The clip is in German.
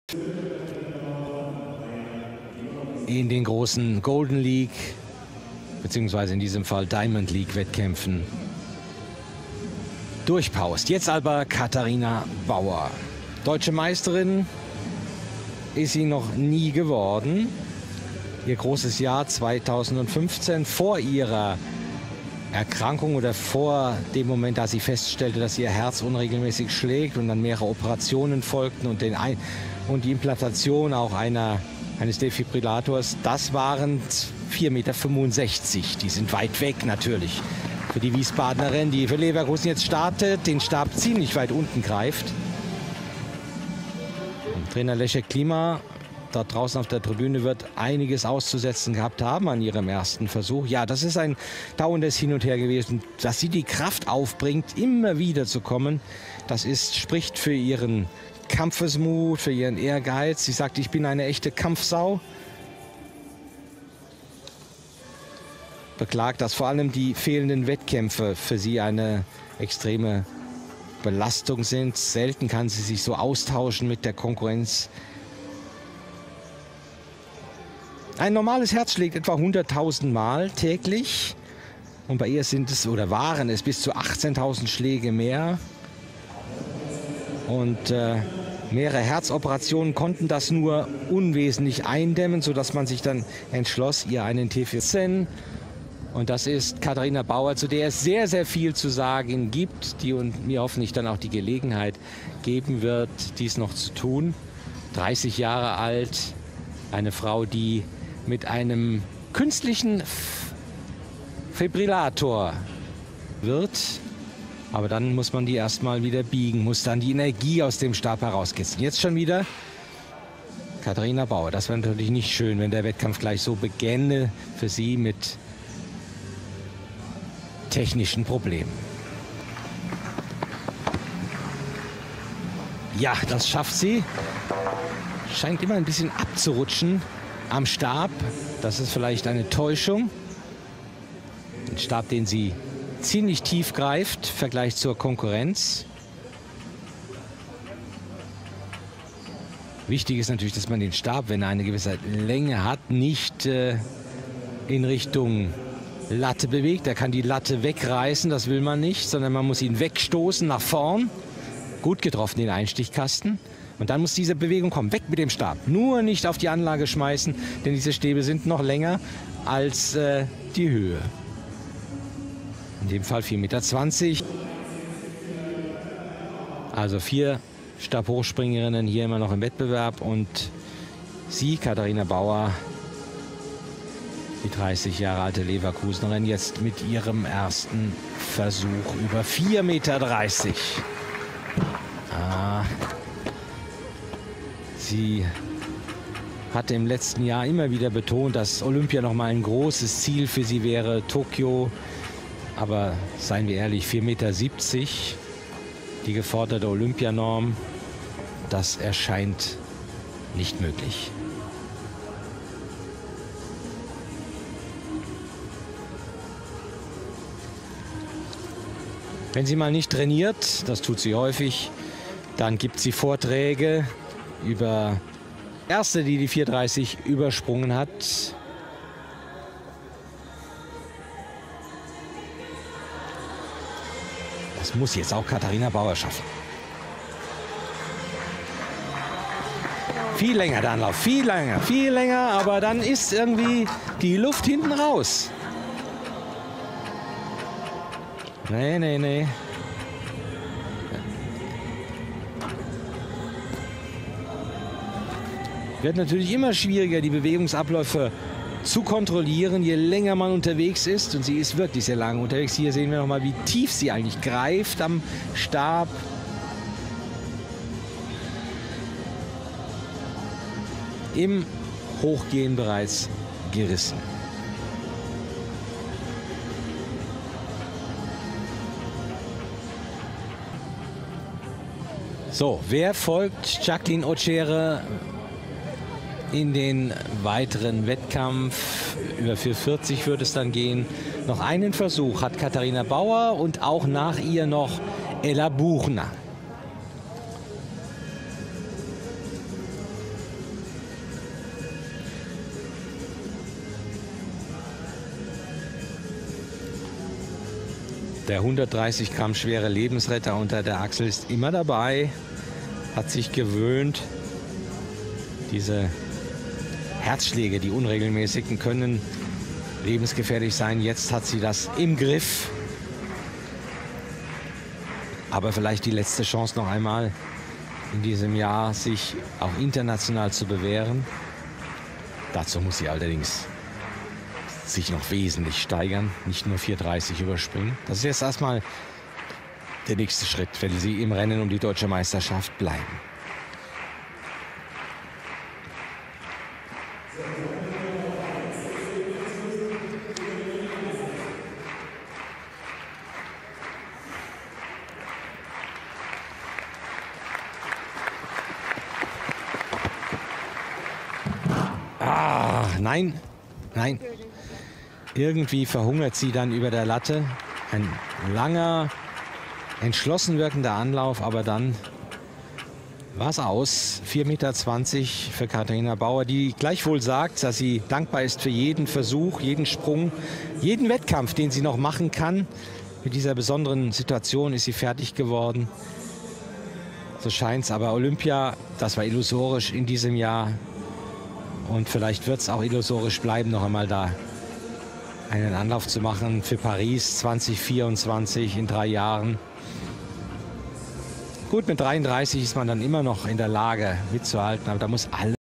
in den großen Golden League beziehungsweise in diesem Fall Diamond League Wettkämpfen durchpaust. Jetzt aber Katharina Bauer. Deutsche Meisterin ist sie noch nie geworden. Ihr großes Jahr 2015 vor ihrer Erkrankung oder vor dem Moment, da sie feststellte, dass ihr Herz unregelmäßig schlägt und dann mehrere Operationen folgten und die Implantation auch eines Defibrillators, das waren 4,65 Meter. Die sind weit weg natürlich für die Wiesbadenerin, die für Leverkusen jetzt startet, den Stab ziemlich weit unten greift. Und Trainer Leszek Klima dort draußen auf der Tribüne wird einiges auszusetzen gehabt haben an ihrem ersten Versuch. Ja, das ist ein dauerndes Hin und Her gewesen. Dass sie die Kraft aufbringt, immer wieder zu kommen, das spricht für ihren Kampfesmut, für ihren Ehrgeiz. Sie sagt, ich bin eine echte Kampfsau. Beklagt, dass vor allem die fehlenden Wettkämpfe für sie eine extreme Belastung sind. Selten kann sie sich so austauschen mit der Konkurrenz. Ein normales Herz schlägt etwa 100.000 Mal täglich. Und bei ihr sind es oder waren es bis zu 18.000 Schläge mehr. Und mehrere Herzoperationen konnten das nur unwesentlich eindämmen, sodass man sich dann entschloss, ihr einen T14. Und das ist Katharina Bauer, zu der es sehr, sehr viel zu sagen gibt, die und mir hoffentlich dann auch die Gelegenheit geben wird, dies noch zu tun. 30 Jahre alt, eine Frau, die mit einem künstlichen Fibrillator wird. Aber dann muss man die erstmal wieder biegen, muss dann die Energie aus dem Stab herauskitzeln. Jetzt schon wieder Katharina Bauer. Das wäre natürlich nicht schön, wenn der Wettkampf gleich so begänne für sie mit technischen Problemen. Ja, das schafft sie. Scheint immer ein bisschen abzurutschen am Stab. Das ist vielleicht eine Täuschung. Ein Stab, den sie ziemlich tief greift im Vergleich zur Konkurrenz. Wichtig ist natürlich, dass man den Stab, wenn er eine gewisse Länge hat, nicht in Richtung Latte bewegt. Er kann die Latte wegreißen, das will man nicht, sondern man muss ihn wegstoßen nach vorn. Gut getroffen, den Einstichkasten. Und dann muss diese Bewegung kommen. Weg mit dem Stab. Nur nicht auf die Anlage schmeißen, denn diese Stäbe sind noch länger als die Höhe. In dem Fall 4,20 Meter. Also 4 Stabhochspringerinnen hier immer noch im Wettbewerb. Und sie, Katharina Bauer, die 30 Jahre alte Leverkusenerin, jetzt mit ihrem ersten Versuch über 4,30 Meter. Sie hatte im letzten Jahr immer wieder betont, dass Olympia noch mal ein großes Ziel für sie wäre, Tokio. Aber seien wir ehrlich, 4,70 Meter, die geforderte Olympianorm, das erscheint nicht möglich. Wenn sie mal nicht trainiert, das tut sie häufig, dann gibt sie Vorträge über Erste, die die 4,30 übersprungen hat. Das muss jetzt auch Katharina Bauer schaffen. Viel länger der Anlauf, viel länger, aber dann ist irgendwie die Luft hinten raus. Nee. Wird natürlich immer schwieriger, die Bewegungsabläufe zu kontrollieren, je länger man unterwegs ist. Und sie ist wirklich sehr lange unterwegs. Hier sehen wir noch mal, wie tief sie eigentlich greift am Stab. Im Hochgehen bereits gerissen. So, wer folgt Jacqueline Ocere in den weiteren Wettkampf? Über 4,40 wird es dann gehen. Noch einen Versuch hat Katharina Bauer und auch nach ihr noch Ella Buchner. Der 130 Gramm schwere Lebensretter unter der Achsel ist immer dabei, hat sich gewöhnt. Diese Herzschläge, die unregelmäßigen, können lebensgefährlich sein. Jetzt hat sie das im Griff. Aber vielleicht die letzte Chance noch einmal in diesem Jahr, sich auch international zu bewähren. Dazu muss sie allerdings sich noch wesentlich steigern, nicht nur 4,30 überspringen. Das ist jetzt erstmal der nächste Schritt, wenn sie im Rennen um die deutsche Meisterschaft bleiben. Ah, nein, nein. Irgendwie verhungert sie dann über der Latte. Ein langer, entschlossen wirkender Anlauf, aber dann war es aus. 4,20 Meter für Katharina Bauer, die gleichwohl sagt, dass sie dankbar ist für jeden Versuch, jeden Sprung, jeden Wettkampf, den sie noch machen kann. Mit dieser besonderen Situation ist sie fertig geworden. So scheint es, aber Olympia, das war illusorisch in diesem Jahr. Und vielleicht wird es auch illusorisch bleiben, noch einmal da einen Anlauf zu machen für Paris 2024 in 3 Jahren. Gut, mit 33 ist man dann immer noch in der Lage mitzuhalten, aber da muss alles